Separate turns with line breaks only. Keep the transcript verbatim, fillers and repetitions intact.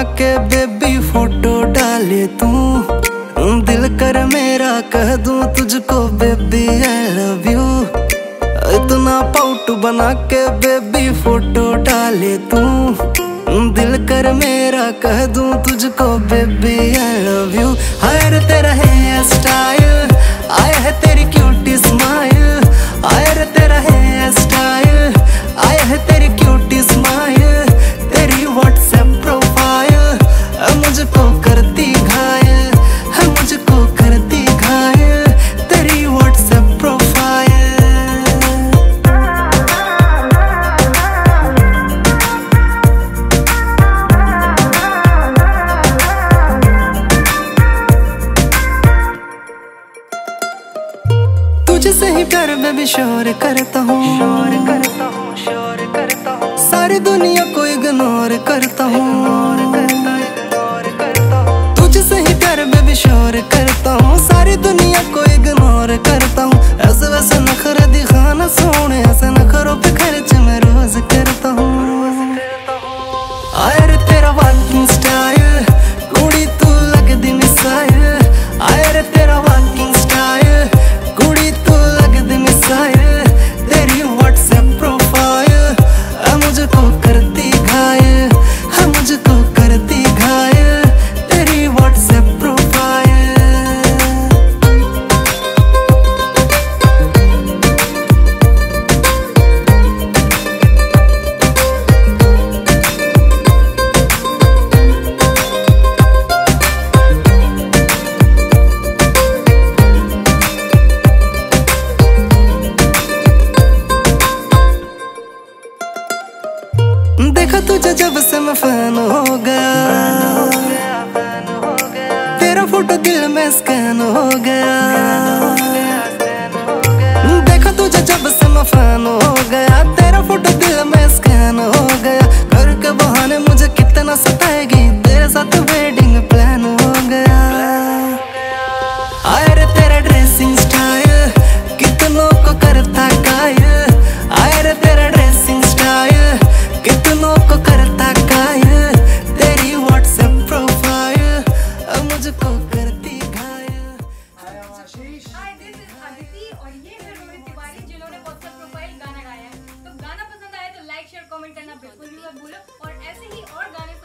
के baby photo डाले तू, दिल कर मेरा कह दूं तुझको बेबी आई लव यू। इतना पाउट बना के बेबी फोटो डाले तू, दिल कर मेरा कह दूं तुझको बेबी आई लव यू। हाय तेरा हेयर स्टाइल, आया है तेरी क्यूटी स्माइल, आया रे तेरा हेयर स्टाइल, आया है तेरी क्यूटी स्माइल। तेरी व्हाट्सएप प्रोफाइल मुझको करती घायल, है मुझको करती घायल तेरी व्हाट्सएप प्रोफाइल। तुझसे ही प्यार बेबी शोर करता हूँ, शोर करता हूँ, शोर करता हूँ। सारी दुनिया को इग्नोर करता हूँ, तुझसे ही प्यार बेबी शोर करता हूँ। सारी दुनिया को इग्नोर करता हूँ। ऐसे वैसे नखरे दिखाना सोने, ऐसे नखरों पे खर्च मैं रोज करता हूँ। आया रे तेरा वॉकिंग स्टाइल, कुड़ी तू लगदी मिसाइल, आया रे तेरा वॉकिंग स्टाइल, कुड़ी तू लगदी मिसाइल। तेरी व्हाट्सएप प्रोफाइल मुझको करती घायल, है मुझको करती घायल तेरी व्हाट्सएप प्रोफाइल। देखा तुझे जब से मैं फैन हो गया, तेरा फोटो दिल में स्कैन हो गया। देखा तुझे जब से मैं फैन हो गया, तेरा फोटो दिल में स्कैन हो गया। घर के बहाने मुझे कितना सताएगी, तेरे साथ वेडिंग प्लान हो गया। आया रे तेरा ड्रेसिंग स्टाइल कितनों को करता कायल, आया रे तेरा ड्रेसिंग स्टाइल कितनों को करता कायल। तेरी व्हाट्सएप प्रोफाइल मुझको करती घायल।
हाय दिस इज अदिति और ये है रोहित तिवारी जिन्होंने व्हाट्सएप प्रोफाइल गाना गाया है। तो गाना पसंद आए तो लाइक शेयर कमेंट करना बिल्कुल भी मत भूलो और ऐसे ही और गाने